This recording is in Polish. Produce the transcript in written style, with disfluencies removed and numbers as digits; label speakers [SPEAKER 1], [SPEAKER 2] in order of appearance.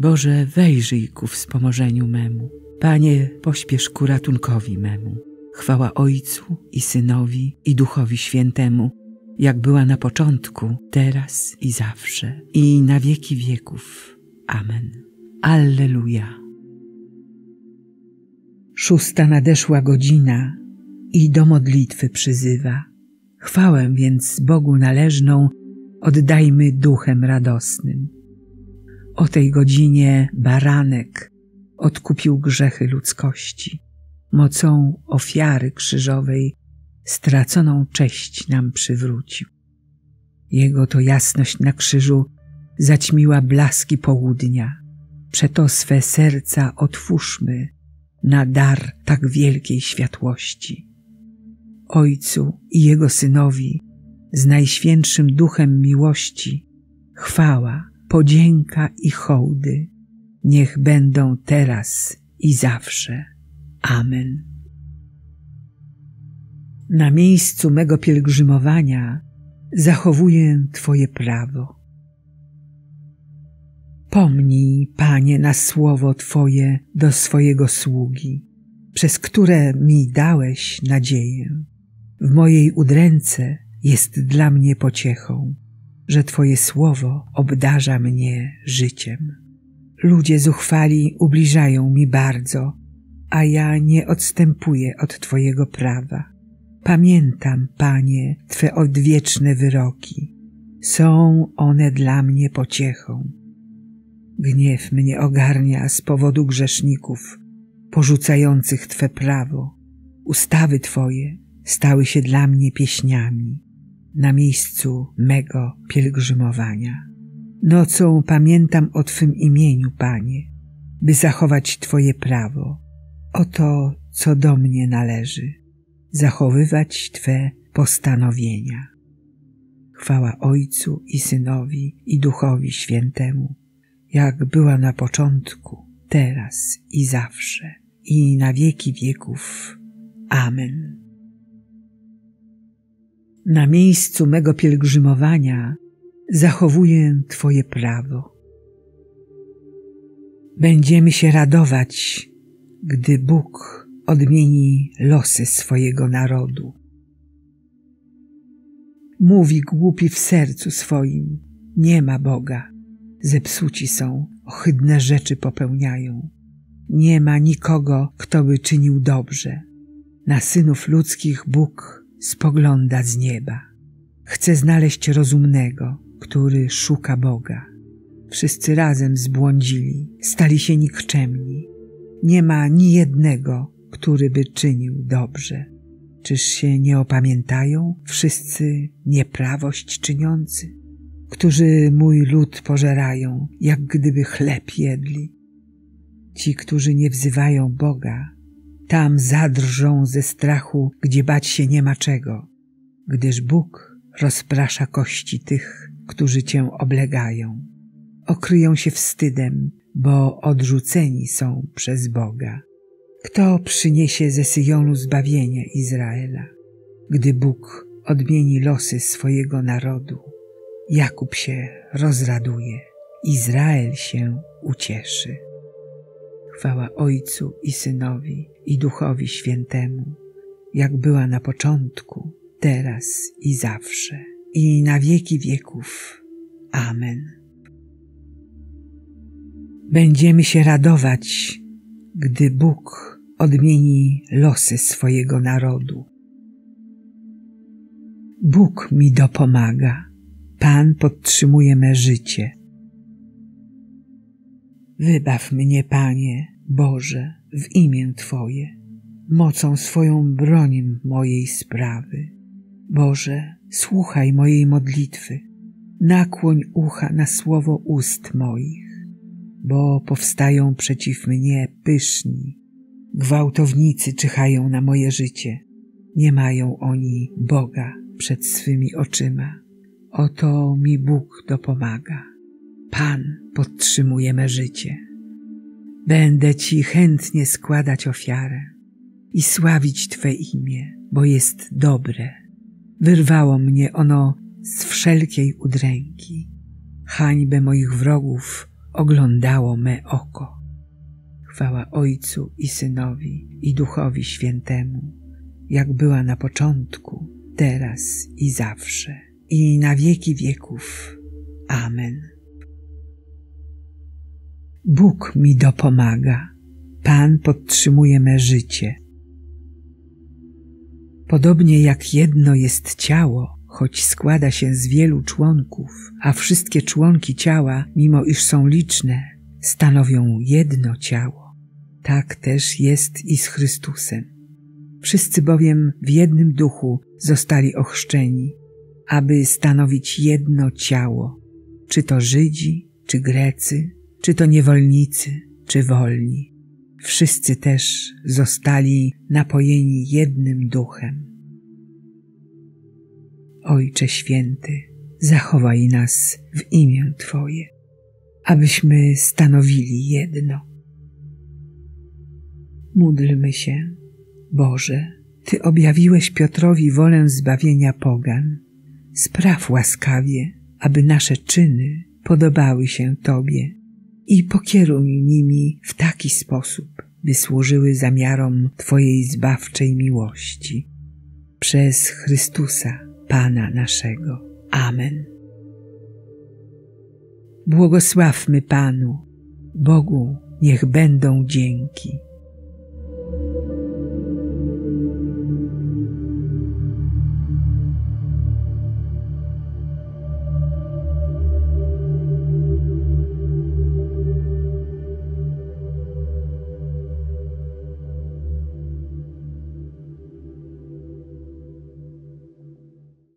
[SPEAKER 1] Boże, wejrzyj ku wspomożeniu memu. Panie, pośpiesz ku ratunkowi memu. Chwała Ojcu i Synowi i Duchowi Świętemu, jak była na początku, teraz i zawsze, i na wieki wieków. Amen. Alleluja. 6. nadeszła godzina i do modlitwy przyzywa. Chwałę więc Bogu należną oddajmy duchem radosnym. O tej godzinie baranek odkupił grzechy ludzkości. Mocą ofiary krzyżowej straconą cześć nam przywrócił. Jego to jasność na krzyżu zaćmiła blaski południa. Przeto swe serca otwórzmy na dar tak wielkiej światłości. Ojcu i Jego Synowi z Najświętszym Duchem miłości chwała, podzięka i hołdy niech będą teraz i zawsze. Amen. Na miejscu mego pielgrzymowania zachowuję Twoje prawo. Pomnij, Panie, na słowo Twoje do swojego sługi, przez które mi dałeś nadzieję. W mojej udręce jest dla mnie pociechą, że Twoje słowo obdarza mnie życiem. Ludzie zuchwali ubliżają mi bardzo, a ja nie odstępuję od Twojego prawa. Pamiętam, Panie, Twe odwieczne wyroki. Są one dla mnie pociechą. Gniew mnie ogarnia z powodu grzeszników, porzucających Twe prawo. Ustawy Twoje stały się dla mnie pieśniami na miejscu mego pielgrzymowania. Nocą pamiętam o Twym imieniu, Panie, by zachować Twoje prawo. Oto, co do mnie należy, zachowywać Twe postanowienia. Chwała Ojcu i Synowi i Duchowi Świętemu, jak była na początku, teraz i zawsze, i na wieki wieków. Amen. Na miejscu mego pielgrzymowania zachowuję Twoje prawo. Będziemy się radować, gdy Bóg odmieni losy swojego narodu. Mówi głupi w sercu swoim, nie ma Boga. Zepsuci są, ohydne rzeczy popełniają. Nie ma nikogo, kto by czynił dobrze. Na synów ludzkich Bóg spogląda z nieba. Chce znaleźć rozumnego, który szuka Boga. Wszyscy razem zbłądzili, stali się nikczemni. Nie ma ni jednego, który by czynił dobrze. Czyż się nie opamiętają wszyscy nieprawość czyniący, którzy mój lud pożerają, jak gdyby chleb jedli? Ci, którzy nie wzywają Boga, tam zadrżą ze strachu, gdzie bać się nie ma czego, gdyż Bóg rozprasza kości tych, którzy Cię oblegają. Okryją się wstydem, bo odrzuceni są przez Boga. Kto przyniesie ze Syjonu zbawienie Izraela, gdy Bóg odmieni losy swojego narodu? Jakub się rozraduje, Izrael się ucieszy. Chwała Ojcu i Synowi i Duchowi Świętemu, jak była na początku, teraz i zawsze, i na wieki wieków. Amen. Będziemy się radować, gdy Bóg odmieni losy swojego narodu. Bóg mi dopomaga, Pan podtrzymuje me życie. Wybaw mnie, Panie, Boże, w imię Twoje, mocą swoją broń mojej sprawy. Boże, słuchaj mojej modlitwy, nakłoń ucha na słowo ust moich, bo powstają przeciw mnie pyszni. Gwałtownicy czyhają na moje życie, nie mają oni Boga przed swymi oczyma. Oto mi Bóg dopomaga. Pan podtrzymuje me życie. Będę Ci chętnie składać ofiarę i sławić Twe imię, bo jest dobre. Wyrwało mnie ono z wszelkiej udręki. Hańbę moich wrogów oglądało me oko. Chwała Ojcu i Synowi, i Duchowi Świętemu, jak była na początku, teraz i zawsze, i na wieki wieków. Amen. Bóg mi dopomaga, Pan podtrzymuje me życie. Podobnie jak jedno jest ciało, choć składa się z wielu członków, a wszystkie członki ciała, mimo iż są liczne, stanowią jedno ciało. Tak też jest i z Chrystusem. Wszyscy bowiem w jednym duchu zostali ochrzczeni, aby stanowić jedno ciało, czy to Żydzi, czy Grecy, czy to niewolnicy, czy wolni. Wszyscy też zostali napojeni jednym duchem. Ojcze Święty, zachowaj nas w imię Twoje, abyśmy stanowili jedno. Módlmy się. Boże, Ty objawiłeś Piotrowi wolę zbawienia pogan. Spraw łaskawie, aby nasze czyny podobały się Tobie i pokieruj nimi w taki sposób, by służyły zamiarom Twojej zbawczej miłości. Przez Chrystusa, Pana naszego. Amen. Błogosławmy Panu, Bogu niech będą dzięki.